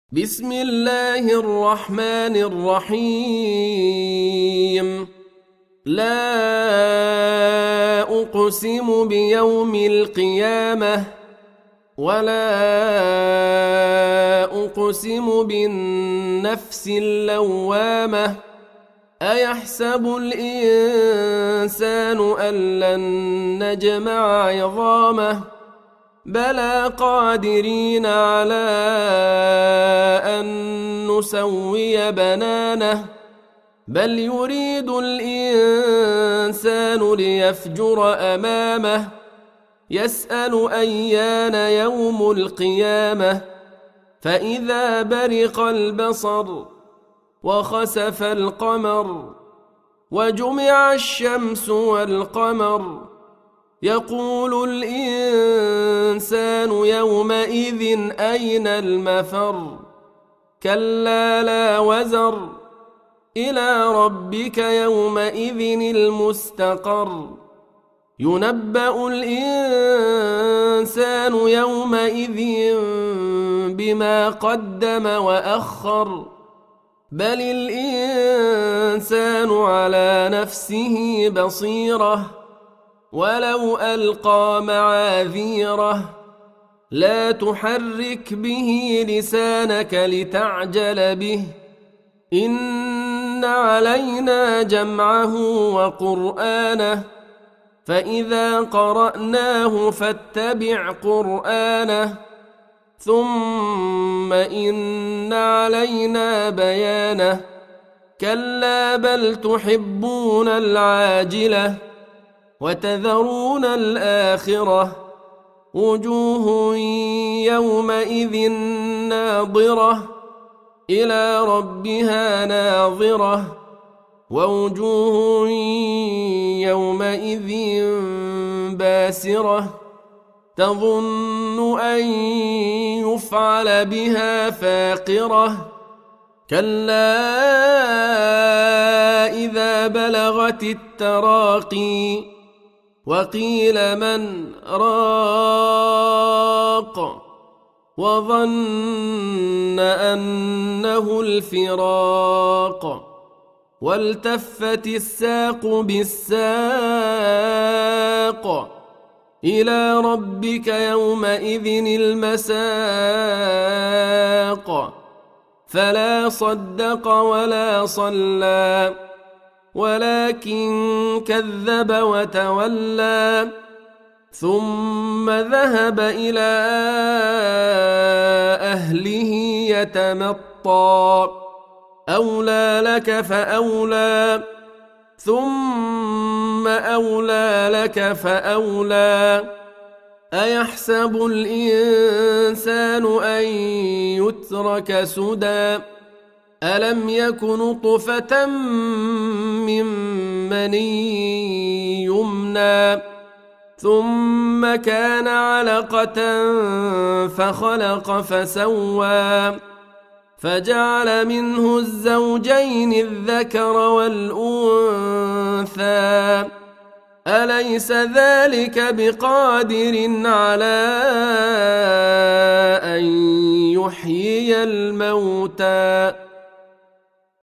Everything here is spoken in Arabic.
بسم الله الرحمن الرحيم. لا أقسم بيوم القيامة ولا أقسم بالنفس اللوامة. أيحسب الإنسان أن لن نجمع عظامه بلى قادرين على أن نسوي بنانه بل يريد الإنسان ليفجر أمامه يسأل أيان يوم القيامة فإذا برق البصر وخسف القمر وجمع الشمس والقمر يقول الإنسان يومئذ أين المفر كلا لا وزر إلى ربك يومئذ المستقر ينبأ الإنسان يومئذ بما قدم وأخر بل الإنسان على نفسه بصيرة ولو ألقى معاذيره لا تحرك به لسانك لتعجل به إن علينا جمعه وقرآنه فإذا قرأناه فاتبع قرآنه ثم إن علينا بيانه كلا بل تحبون العاجلة وتذرون الآخرة وجوه يومئذ ناظرة إلى ربها ناظرة ووجوه يومئذ باسرة تظن أن يفعل بها فاقرة كلا إذا بلغت التراقي وقيل من راق وظن أنه الفراق والتفت الساق بالساق إلى ربك يومئذ المساق فلا صدق ولا صلى ولكن كذب وتولى ثم ذهب إلى أهله يتمطى أولى لك فأولى ثم أولى لك فأولى أيحسب الإنسان أن يترك سدى ألم يك نطفة من مني يمنى ثم كان علقة فخلق فسوى فجعل منه الزوجين الذكر والأنثى أليس ذلك بقادر على أن يحيي الموتى